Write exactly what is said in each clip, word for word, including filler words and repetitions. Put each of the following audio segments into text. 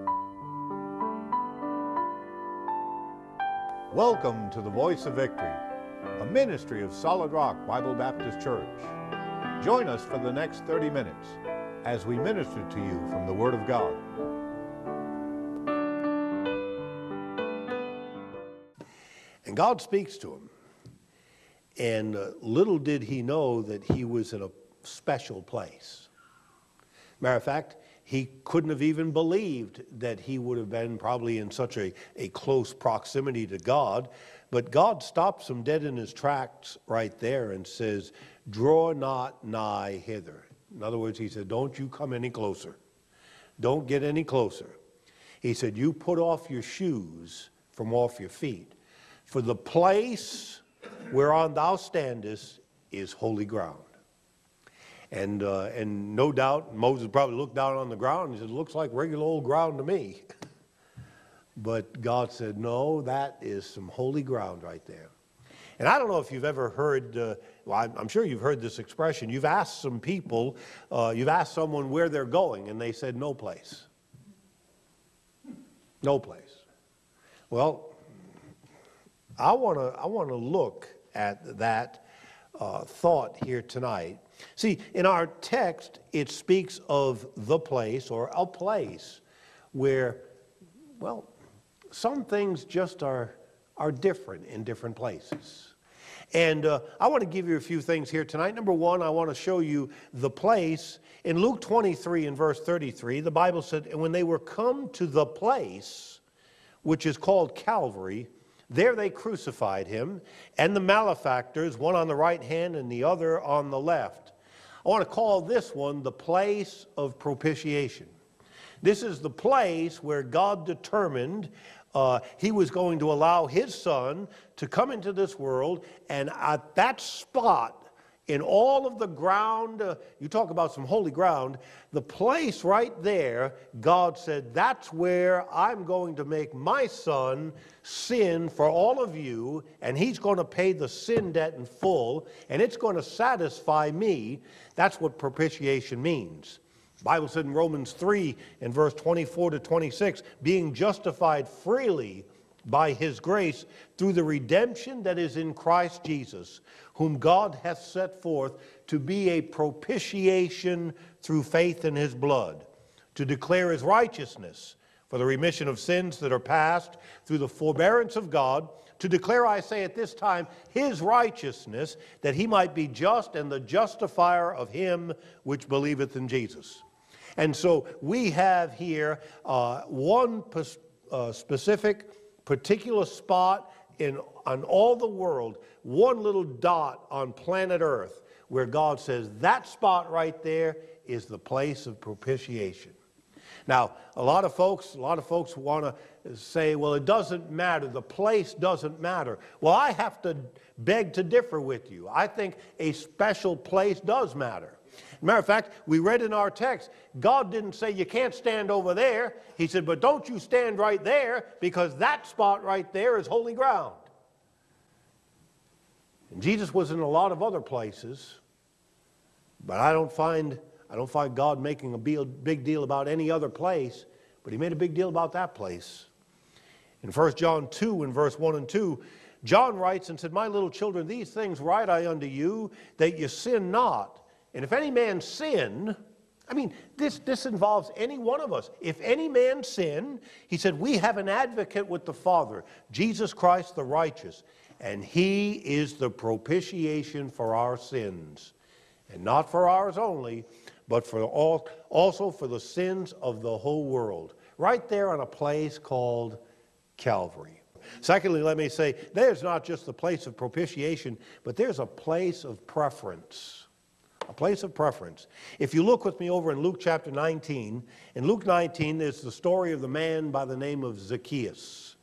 Welcome to the Voice of Victory, a ministry of Solid Rock Bible Baptist Church. Join us for the next thirty minutes as we minister to you from the Word of God. And God speaks to him. And uh, little did he know that he was in a special place. Matter of fact, he couldn't have even believed that he would have been probably in such a, a close proximity to God. But God stops him dead in his tracks right there and says, "Draw not nigh hither." In other words, he said, don't you come any closer. Don't get any closer. He said, you put off your shoes from off your feet. For the place whereon thou standest is holy ground. And, uh, and no doubt, Moses probably looked down on the ground and he said, looks like regular old ground to me. But God said, no, that is some holy ground right there. And I don't know if you've ever heard, uh, well, I'm sure you've heard this expression. You've asked some people, uh, you've asked someone where they're going, and they said, no place. No place. Well, I want to I want to look at that uh, thought here tonight. See, in our text, it speaks of the place or a place where, well, some things just are, are different in different places. And uh, I want to give you a few things here tonight. Number one, I want to show you the place. In Luke twenty-three and verse thirty-three, the Bible said, and when they were come to the place, which is called Calvary, there they crucified him, and the malefactors, one on the right hand and the other on the left. I want to call this one the place of propitiation. This is the place where God determined uh, he was going to allow his son to come into this world, and at that spot, in all of the ground, uh, you talk about some holy ground, the place right there, God said, that's where I'm going to make my son sin for all of you, and he's going to pay the sin debt in full, and it's going to satisfy me. That's what propitiation means. The Bible said in Romans three, in verse twenty-four to twenty-six, being justified freely by his grace through the redemption that is in Christ Jesus, whom God hath set forth to be a propitiation through faith in his blood, to declare his righteousness for the remission of sins that are past through the forbearance of God, to declare, I say at this time, his righteousness, that he might be just and the justifier of him which believeth in Jesus. And so we have here uh, one uh, specific particular spot in on all the world, one little dot on planet Earth, where God says that spot right there is the place of propitiation. Now, a lot of folks, a lot of folks want to say, well, it doesn't matter. The place doesn't matter. Well, I have to beg to differ with you. I think a special place does matter. Matter of fact, we read in our text, God didn't say you can't stand over there. He said, but don't you stand right there, because that spot right there is holy ground. And Jesus was in a lot of other places, but I don't find, I don't find God making a big deal about any other place, but he made a big deal about that place. In First John two, in verse one and two, John writes and said, my little children, these things write I unto you, that you sin not. And if any man sin, I mean, this, this involves any one of us. If any man sin, he said, we have an advocate with the Father, Jesus Christ the righteous, and he is the propitiation for our sins. And not for ours only, but for all, also for the sins of the whole world. Right there on a place called Calvary. Secondly, let me say, there's not just the place of propitiation, but there's a place of preference. A place of preference. If you look with me over in Luke chapter nineteen, in Luke nineteen, there's the story of the man by the name of Zacchaeus.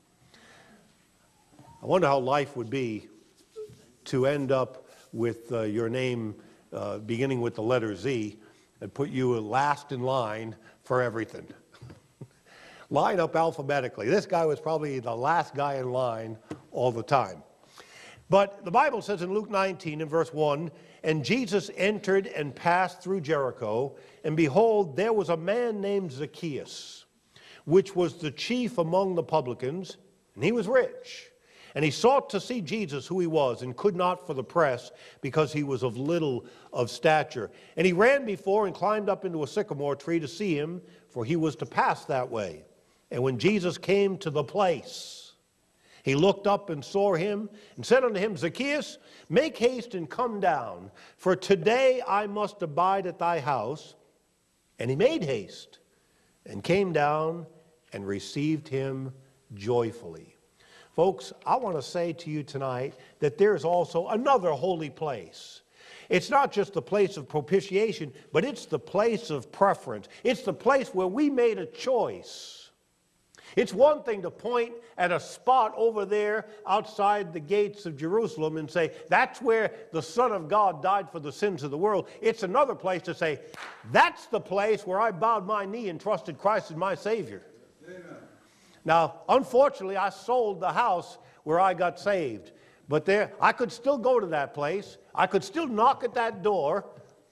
I wonder how life would be to end up with uh, your name uh, beginning with the letter Z and put you last in line for everything. Line up alphabetically. This guy was probably the last guy in line all the time. But the Bible says in Luke nineteen, in verse one, and Jesus entered and passed through Jericho, and behold, there was a man named Zacchaeus, which was the chief among the publicans, and he was rich. And he sought to see Jesus, who he was, and could not for the press, because he was of little of stature. And he ran before and climbed up into a sycamore tree to see him, for he was to pass that way. And when Jesus came to the place, he looked up and saw him, and said unto him, Zacchaeus, make haste and come down, for today I must abide at thy house. And he made haste, and came down, and received him joyfully. Folks, I want to say to you tonight that there's also another holy place. It's not just the place of propitiation, but it's the place of preference. It's the place where we made a choice. It's one thing to point at a spot over there outside the gates of Jerusalem and say, that's where the Son of God died for the sins of the world. It's another place to say, that's the place where I bowed my knee and trusted Christ as my Savior. Amen. Now, unfortunately, I sold the house where I got saved. But there, I could still go to that place. I could still knock at that door.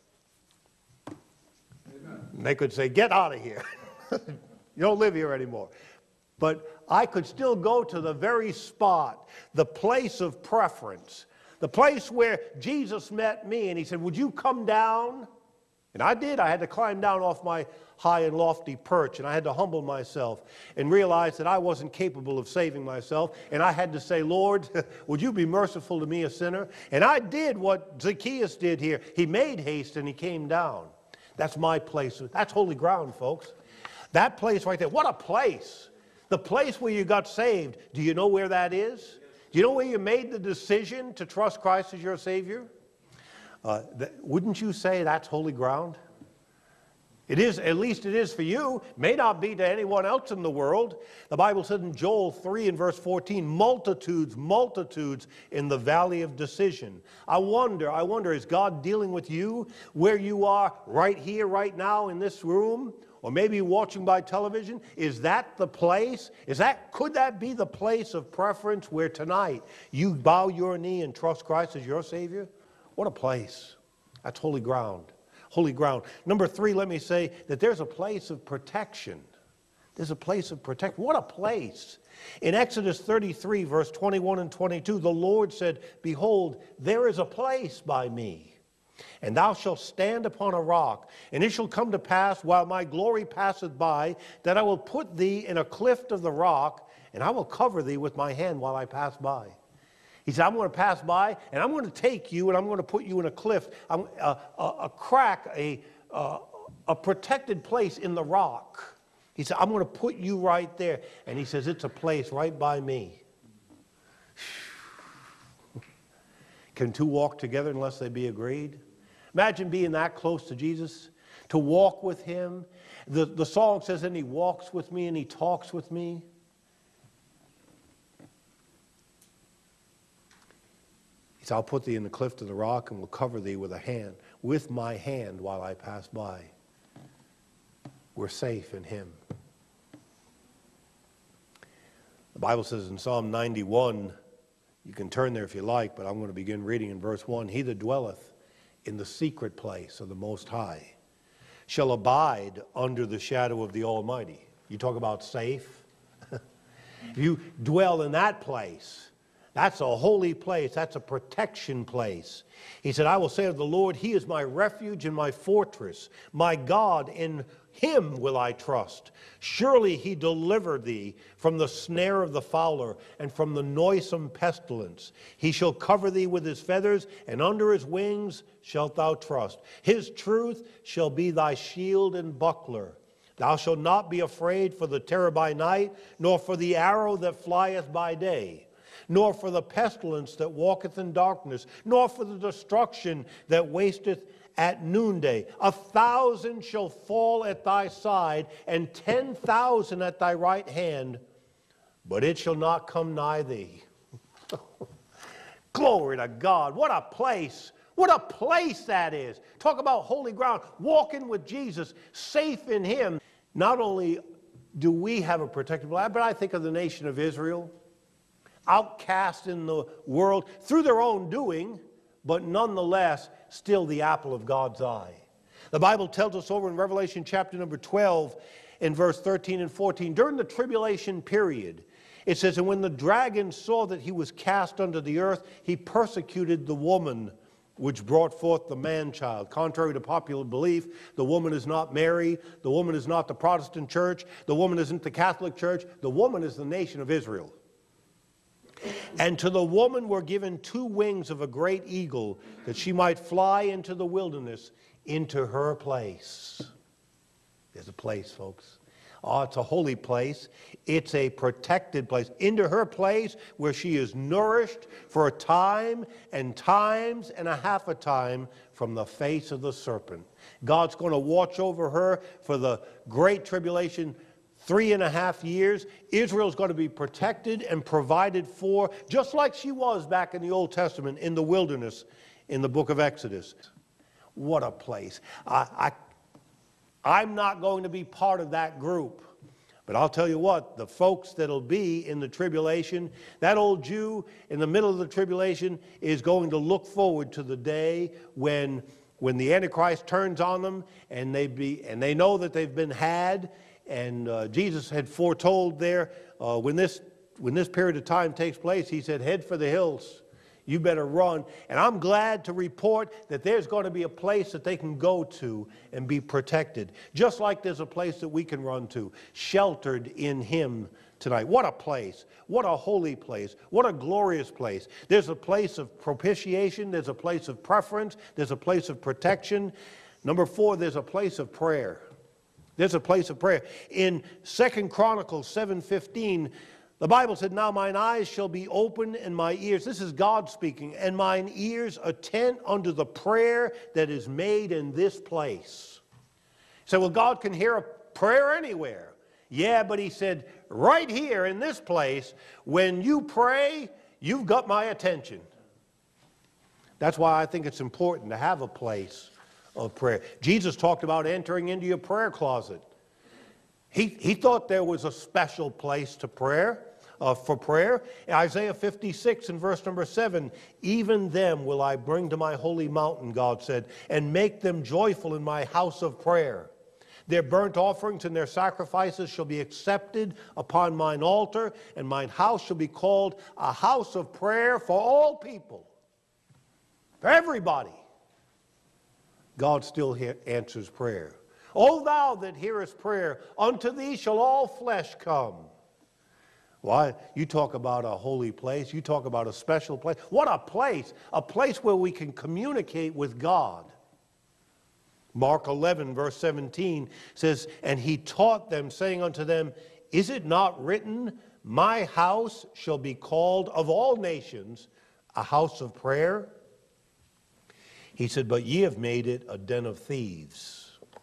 Amen. And they could say, get out of here. You don't live here anymore. But I could still go to the very spot, the place of preference, the place where Jesus met me, and he said, would you come down? And I did. I had to climb down off my high and lofty perch, and I had to humble myself and realize that I wasn't capable of saving myself, and I had to say, Lord, would you be merciful to me, a sinner? And I did what Zacchaeus did here. He made haste, and he came down. That's my place. That's holy ground, folks. That place right there. What a place. The place where you got saved. Do you know where that is? Do you know where you made the decision to trust Christ as your Savior? Uh, th- wouldn't you say that's holy ground? It is, at least it is for you. May not be to anyone else in the world. The Bible says in Joel three and verse fourteen, multitudes, multitudes in the valley of decision. I wonder, I wonder, is God dealing with you where you are right here, right now in this room? Or maybe watching by television? Is that the place? Is that, could that be the place of preference where tonight you bow your knee and trust Christ as your Savior? What a place. That's holy ground. Holy ground. Number three, let me say that there's a place of protection. There's a place of protection. What a place. In Exodus thirty-three, verse twenty-one and twenty-two, the Lord said, behold, there is a place by me, and thou shalt stand upon a rock, and it shall come to pass, while my glory passeth by, that I will put thee in a cleft of the rock, and I will cover thee with my hand while I pass by. He said, I'm going to pass by, and I'm going to take you, and I'm going to put you in a cliff, a, a, a crack, a, a, a protected place in the rock. He said, I'm going to put you right there. And he says, it's a place right by me. Can two walk together unless they be agreed? Imagine being that close to Jesus, to walk with him. The, the song says, and he walks with me and he talks with me. He said, I'll put thee in the cleft of the rock and will cover thee with a hand, with my hand while I pass by. We're safe in him. The Bible says in Psalm ninety-one, you can turn there if you like, but I'm going to begin reading in verse one. He that dwelleth in the secret place of the Most High shall abide under the shadow of the Almighty. You talk about safe. If you dwell in that place, that's a holy place. That's a protection place. He said, I will say of the Lord, he is my refuge and my fortress. My God, in him will I trust. Surely he delivered thee from the snare of the fowler and from the noisome pestilence. He shall cover thee with his feathers, and under his wings shalt thou trust. His truth shall be thy shield and buckler. Thou shalt not be afraid for the terror by night, nor for the arrow that flieth by day, nor for the pestilence that walketh in darkness, nor for the destruction that wasteth at noonday. A thousand shall fall at thy side, and ten thousand at thy right hand, but it shall not come nigh thee. Glory to God. What a place. What a place that is. Talk about holy ground. Walking with Jesus, safe in him. Not only do we have a protected life, but I think of the nation of Israel, outcast in the world through their own doing, but nonetheless still the apple of God's eye. The Bible tells us over in Revelation chapter number twelve, in verse thirteen and fourteen, during the tribulation period, it says, and when the dragon saw that he was cast under the earth, he persecuted the woman which brought forth the man-child. Contrary to popular belief, the woman is not Mary, the woman is not the Protestant church, the woman isn't the Catholic church, the woman is the nation of Israel. And to the woman were given two wings of a great eagle, that she might fly into the wilderness, into her place. There's a place, folks. Oh, it's a holy place. It's a protected place. Into her place where she is nourished for a time and times and a half a time from the face of the serpent. God's going to watch over her for the great tribulation, three and a half years. Israel's going to be protected and provided for, just like she was back in the Old Testament in the wilderness in the book of Exodus. What a place. I, I I'm not going to be part of that group. But I'll tell you what, the folks that'll be in the tribulation, that old Jew in the middle of the tribulation is going to look forward to the day when, when the Antichrist turns on them and they, be, and they know that they've been had. And uh, Jesus had foretold there, uh, when, this, when this period of time takes place, he said, head for the hills. You better run. And I'm glad to report that there's going to be a place that they can go to and be protected. Just like there's a place that we can run to, sheltered in him tonight. What a place. What a holy place. What a glorious place. There's a place of propitiation. There's a place of preference. There's a place of protection. Number four, there's a place of prayer. There's a place of prayer. In Second Chronicles seven fifteen, the Bible said, now mine eyes shall be open and my ears, this is God speaking, and mine ears attent unto the prayer that is made in this place. So, well, God can hear a prayer anywhere. Yeah, but he said, right here in this place, when you pray, you've got my attention. That's why I think it's important to have a place of prayer. Jesus talked about entering into your prayer closet. He, he thought there was a special place to prayer, uh, for prayer. Isaiah fifty-six and verse number seven, even them will I bring to my holy mountain, God said, and make them joyful in my house of prayer. Their burnt offerings and their sacrifices shall be accepted upon mine altar, and mine house shall be called a house of prayer for all people. For everybody. God still answers prayer. O thou that hearest prayer, unto thee shall all flesh come. Why? You talk about a holy place. You talk about a special place. What a place. A place where we can communicate with God. Mark eleven, verse seventeen says, and he taught them, saying unto them, is it not written, my house shall be called of all nations a house of prayer? He said, but ye have made it a den of thieves.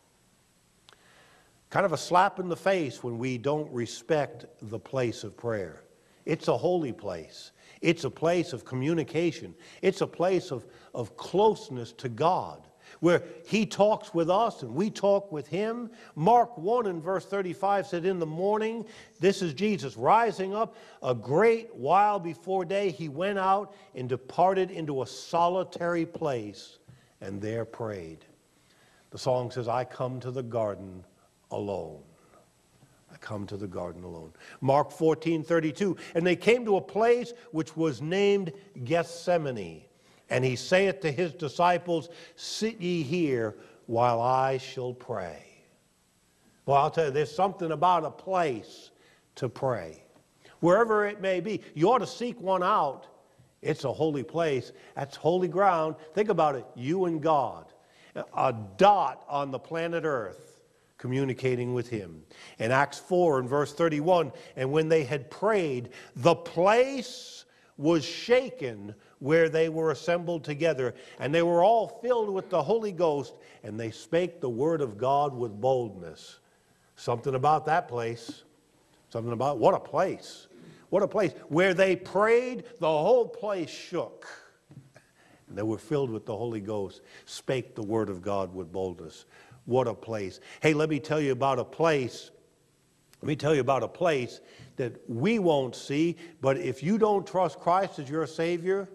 Kind of a slap in the face when we don't respect the place of prayer. It's a holy place. It's a place of communication. It's a place of, of closeness to God, where he talks with us and we talk with him. Mark one and verse thirty-five said, in the morning, this is Jesus, rising up a great while before day, he went out and departed into a solitary place and there prayed. The song says, I come to the garden alone. I come to the garden alone. Mark fourteen thirty-two, and they came to a place which was named Gethsemane. And he saith to his disciples, sit ye here while I shall pray. Well, I'll tell you, there's something about a place to pray. Wherever it may be, you ought to seek one out. It's a holy place. That's holy ground. Think about it, you and God. A dot on the planet Earth, communicating with him. In Acts four and verse thirty-one, and when they had prayed, the place was shaken where they were assembled together, and they were all filled with the Holy Ghost, and they spake the word of God with boldness. Something about that place. Something about, what a place. What a place. Where they prayed, the whole place shook. And they were filled with the Holy Ghost, spake the word of God with boldness. What a place. Hey, let me tell you about a place. Let me tell you about a place that we won't see, but if you don't trust Christ as your Savior,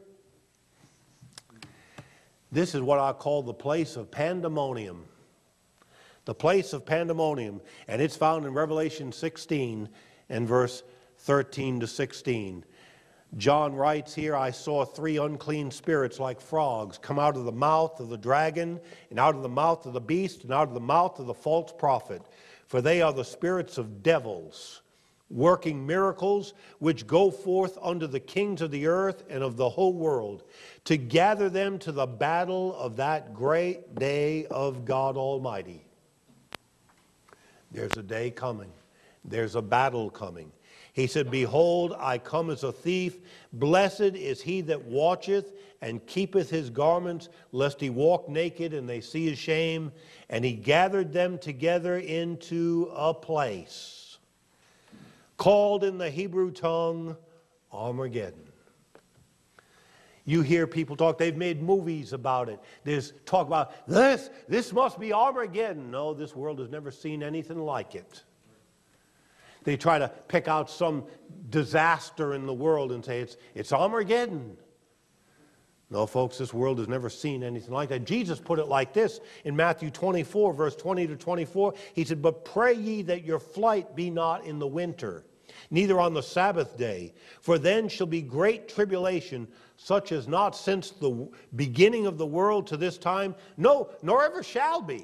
this is what I call the place of pandemonium. the place of pandemonium, and it's found in Revelation sixteen and verse thirteen to sixteen. John writes here, I saw three unclean spirits like frogs come out of the mouth of the dragon, and out of the mouth of the beast, and out of the mouth of the false prophet. For they are the spirits of devils, working miracles, which go forth unto the kings of the earth and of the whole world, to gather them to the battle of that great day of God Almighty. There's a day coming. There's a battle coming. He said, behold, I come as a thief. Blessed is he that watcheth and keepeth his garments, lest he walk naked and they see his shame. And he gathered them together into a place called in the Hebrew tongue Armageddon. You hear people talk, they've made movies about it. There's talk about this, this must be Armageddon. No, this world has never seen anything like it. They try to pick out some disaster in the world and say it's, it's Armageddon. No, folks, this world has never seen anything like that. Jesus put it like this in Matthew twenty-four, verse twenty to twenty-four. He said, but pray ye that your flight be not in the winter, neither on the Sabbath day, for then shall be great tribulation, such as not since the beginning of the world to this time, no, nor ever shall be.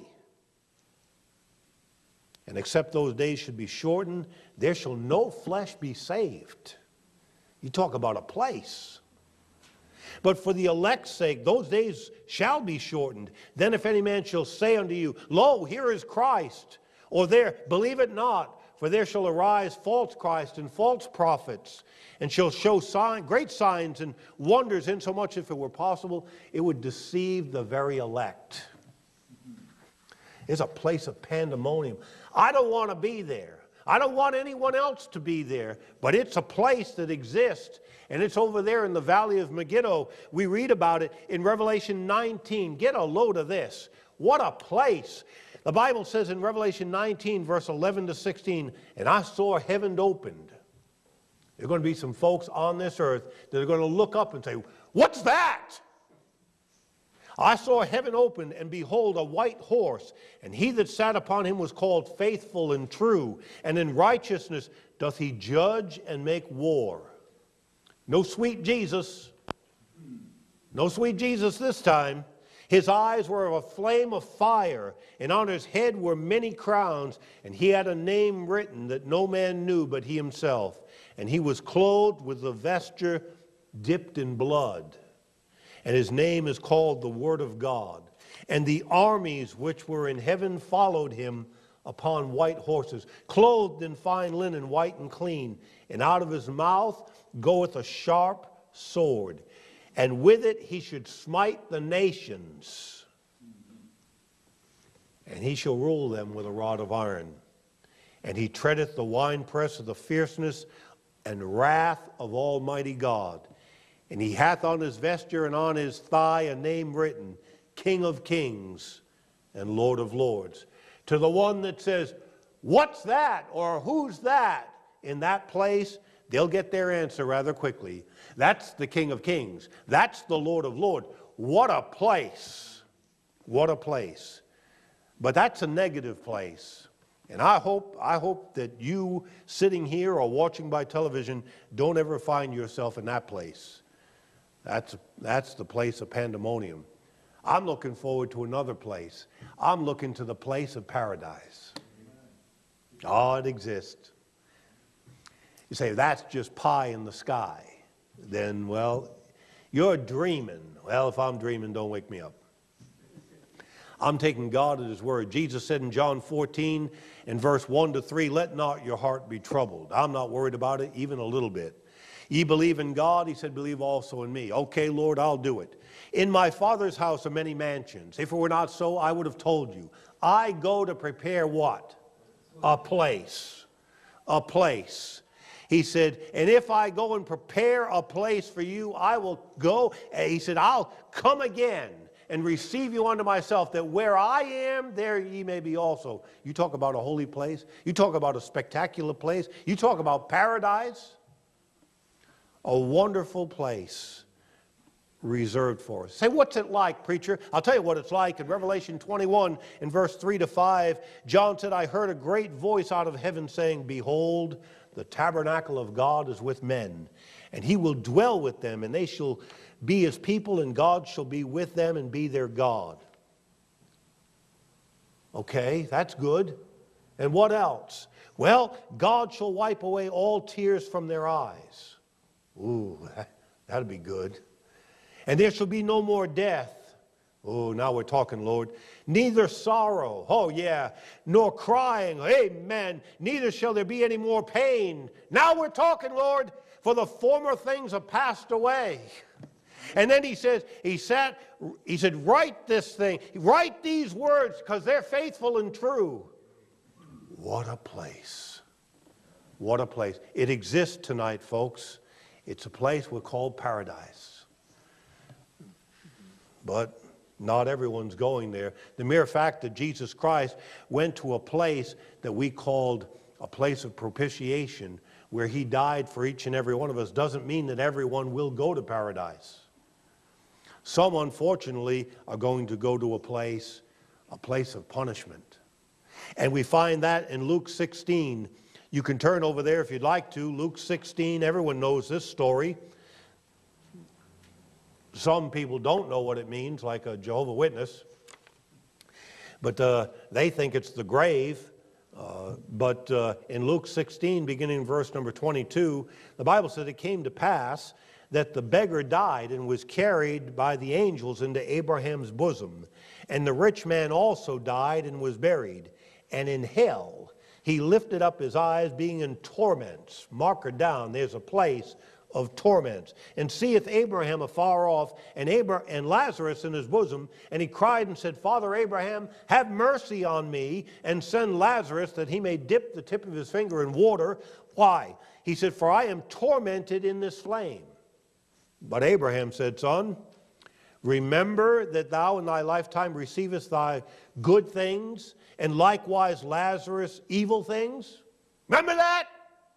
And except those days should be shortened, there shall no flesh be saved. You talk about a place. But for the elect's sake, those days shall be shortened. Then if any man shall say unto you, lo, here is Christ, or there, believe it not, for there shall arise false Christ and false prophets, and shall show sign, great signs and wonders, insomuch if it were possible, it would deceive the very elect. It's a place of pandemonium. I don't want to be there. I don't want anyone else to be there, but it's a place that exists, and it's over there in the valley of Megiddo. We read about it in Revelation nineteen. Get a load of this. What a place. The Bible says in Revelation nineteen, verse eleven to sixteen, and I saw heaven opened. There are going to be some folks on this earth that are going to look up and say, what's that? I saw heaven opened, and behold, a white horse, and he that sat upon him was called Faithful and True, and in righteousness doth he judge and make war. No sweet Jesus. No sweet Jesus this time. His eyes were of a flame of fire, and on his head were many crowns, and he had a name written that no man knew but he himself. And he was clothed with a vesture dipped in blood. And his name is called the Word of God. And the armies which were in heaven followed him upon white horses, clothed in fine linen, white and clean. And out of his mouth goeth a sharp sword, and with it he should smite the nations. And he shall rule them with a rod of iron. And he treadeth the winepress of the fierceness and wrath of Almighty God. And he hath on his vesture and on his thigh a name written, King of Kings and Lord of Lords. To the one that says, what's that? Or who's that? In that place, they'll get their answer rather quickly. That's the King of Kings. That's the Lord of Lords. What a place. What a place. But that's a negative place. And I hope, I hope that you sitting here or watching by television don't ever find yourself in that place. That's, that's the place of pandemonium. I'm looking forward to another place. I'm looking to the place of paradise. Oh, it exists. You say, that's just pie in the sky. Then, well, you're dreaming. Well, if I'm dreaming, don't wake me up. I'm taking God at his word. Jesus said in John fourteen, in verse one to three, let not your heart be troubled. I'm not worried about it, even a little bit. Ye believe in God, he said, believe also in me. Okay, Lord, I'll do it. In my Father's house are many mansions. If it were not so, I would have told you. I go to prepare what? A place. A place. He said, and if I go and prepare a place for you, I will go. And he said, I'll come again and receive you unto myself, that where I am, there ye may be also. You talk about a holy place. You talk about a spectacular place. You talk about paradise. A wonderful place. reserved for us. Say, what's it like, preacher? I'll tell you what it's like. In Revelation twenty-one, in verse three to five, John said, I heard a great voice out of heaven saying, behold, the tabernacle of God is with men, and he will dwell with them, and they shall be his people, and God shall be with them and be their God. Okay, that's good. And what else? Well, God shall wipe away all tears from their eyes. Ooh, that'd be good. And there shall be no more death. Oh, now we're talking, Lord. Neither sorrow, oh yeah, nor crying, amen. Neither shall there be any more pain. Now we're talking, Lord, for the former things have passed away. And then he says, he sat, he said, write this thing, write these words, because they're faithful and true. What a place. What a place. It exists tonight, folks. It's a place we call paradise. But not everyone's going there. The mere fact that Jesus Christ went to a place that we called a place of propitiation, where he died for each and every one of us, doesn't mean that everyone will go to paradise. Some, unfortunately, are going to go to a place, a place of punishment. And we find that in Luke sixteen. You can turn over there if you'd like to. Luke sixteen, everyone knows this story. Some people don't know what it means, like a Jehovah's Witness. But uh, they think it's the grave. Uh, but uh, in Luke sixteen, beginning in verse number twenty-two, the Bible said it came to pass that the beggar died and was carried by the angels into Abraham's bosom. And the rich man also died and was buried. And in hell he lifted up his eyes, being in torments. Mark her down, there's a place of torments. And seeth Abraham afar off, and, Abra- and Lazarus in his bosom. And he cried and said, Father Abraham, have mercy on me, and send Lazarus that he may dip the tip of his finger in water. Why? He said, for I am tormented in this flame. But Abraham said, Son, remember that thou in thy lifetime receivest thy good things, and likewise Lazarus evil things. Remember that?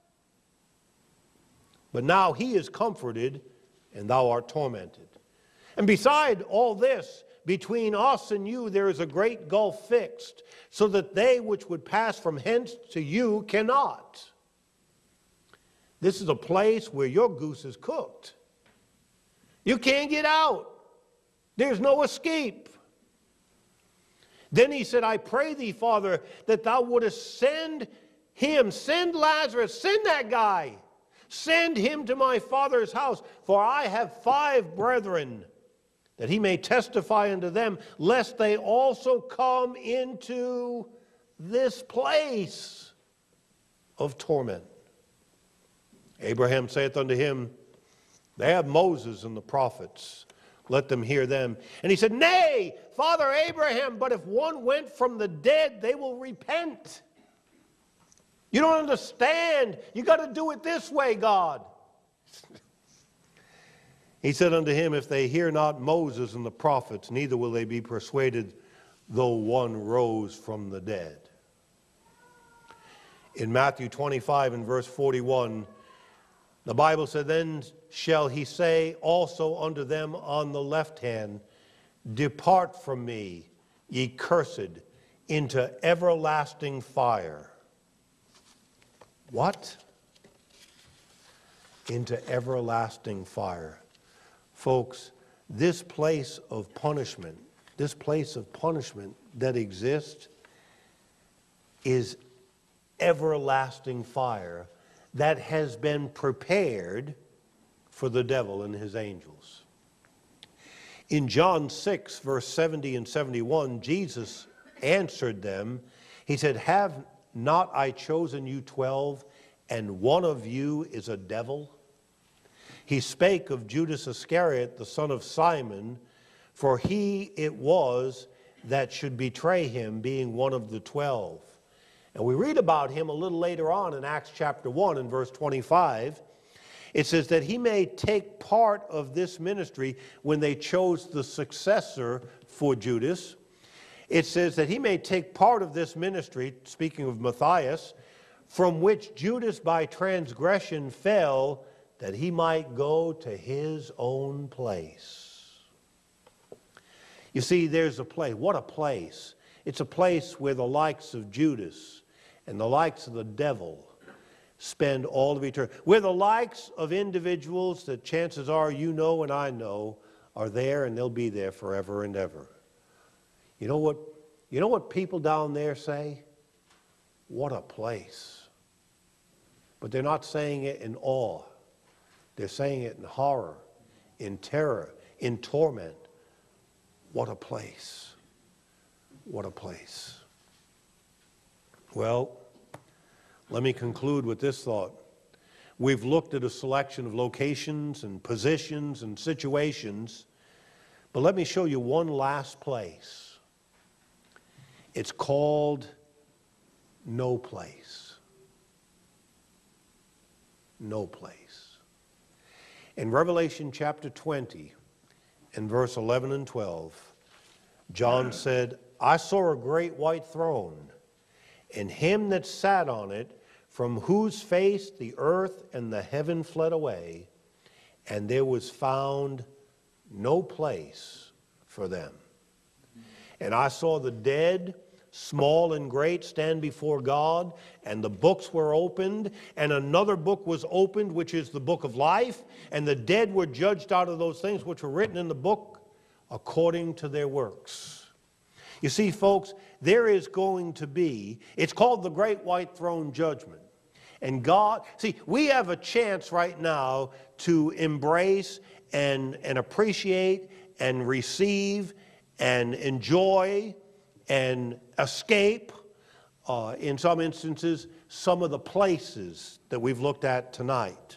But now he is comforted, and thou art tormented. And beside all this, between us and you there is a great gulf fixed, so that they which would pass from hence to you cannot. This is a place where your goose is cooked. You can't get out. There's no escape. Then he said, I pray thee, Father, that thou wouldest send him, send Lazarus, send that guy. Send him to my father's house, for I have five brethren, that he may testify unto them, lest they also come into this place of torment. Abraham saith unto him, they have Moses and the prophets. Let them hear them. And he said, Nay, Father Abraham, but if one went from the dead, they will repent. You don't understand. You got to do it this way, God. He said unto him, if they hear not Moses and the prophets, neither will they be persuaded, though one rose from the dead. In Matthew twenty-five and verse forty-one, the Bible said, then shall he say also unto them on the left hand, depart from me, ye cursed, into everlasting fire. What? Into everlasting fire. Folks, this place of punishment, this place of punishment that exists is everlasting fire that has been prepared for the devil and his angels. In John six, verse seventy and seventy-one, Jesus answered them. He said, have not I chosen you twelve, and one of you is a devil? He spake of Judas Iscariot, the son of Simon, for he it was that should betray him, being one of the twelve. And we read about him a little later on in Acts chapter one and verse twenty-five. It says that he may take part of this ministry when they chose the successor for Judas. It says that he may take part of this ministry, speaking of Matthias, from which Judas by transgression fell, that he might go to his own place. You see, there's a place. What a place. It's a place where the likes of Judas and the likes of the devil spend all of eternity. Where the likes of individuals that chances are you know and I know are there, and they'll be there forever and ever. You know what, you know what people down there say? What a place. But they're not saying it in awe. They're saying it in horror, in terror, in torment. What a place. What a place. Well, let me conclude with this thought. We've looked at a selection of locations and positions and situations, but let me show you one last place. It's called no place. No place. In Revelation chapter twenty, in verse eleven and twelve, John said, I saw a great white throne, and him that sat on it, from whose face the earth and the heaven fled away, and there was found no place for them. And I saw the dead, small and great, stand before God, and the books were opened, and another book was opened, which is the book of life, and the dead were judged out of those things which were written in the book according to their works. You see, folks, there is going to be, it's called the Great White Throne Judgment. And God, see, we have a chance right now to embrace and, and appreciate and receive and enjoy and escape, uh, in some instances, some of the places that we've looked at tonight.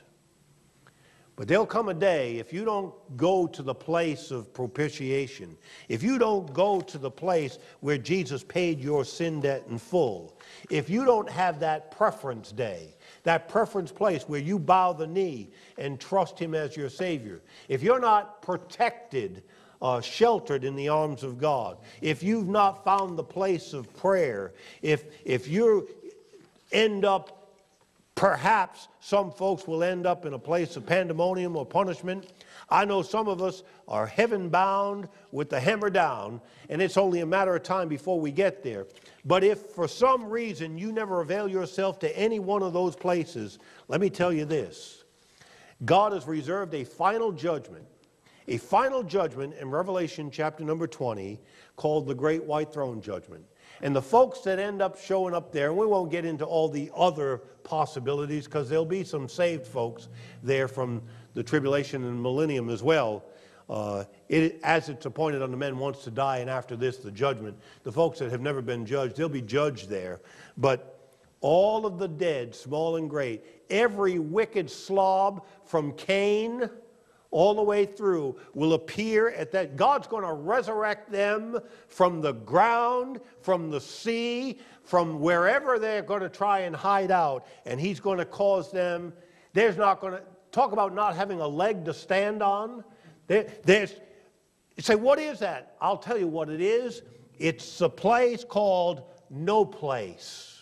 But there'll come a day, if you don't go to the place of propitiation, if you don't go to the place where Jesus paid your sin debt in full, if you don't have that preference day, that preference place where you bow the knee and trust Him as your Savior, if you're not protected, uh, sheltered in the arms of God, if you've not found the place of prayer, if, if you end up, perhaps some folks will end up in a place of pandemonium or punishment. I know some of us are heaven bound with the hammer down, and it's only a matter of time before we get there. But if for some reason you never avail yourself to any one of those places, let me tell you this. God has reserved a final judgment, a final judgment in Revelation chapter number twenty called the Great White Throne Judgment. And the folks that end up showing up there, and we won't get into all the other possibilities because there'll be some saved folks there from the tribulation and millennium as well. Uh, it, as it's appointed unto men once to die, and after this the judgment. The folks that have never been judged, they'll be judged there. But all of the dead, small and great, every wicked slob from Cain all the way through will appear at that. God's going to resurrect them from the ground, from the sea, from wherever they're going to try and hide out, and He's going to cause them, there's not going to, talk about not having a leg to stand on. There, there's, you say, what is that? I'll tell you what it is. It's a place called no place.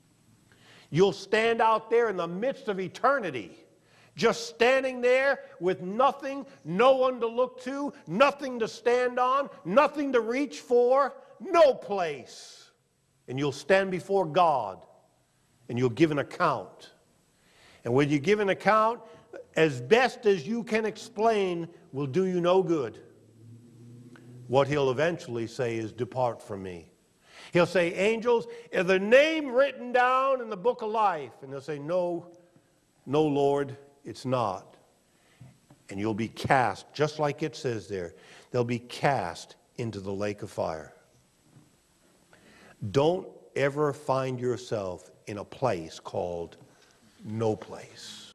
You'll stand out there in the midst of eternity, just standing there with nothing, no one to look to, nothing to stand on, nothing to reach for, no place. And you'll stand before God, and you'll give an account. And when you give an account, as best as you can explain, will do you no good. What He'll eventually say is, depart from me. He'll say, angels, is the name written down in the book of life? And they'll say, no, no, Lord, it's not. And you'll be cast, just like it says there, they'll be cast into the lake of fire. Don't ever find yourself in a place called no place.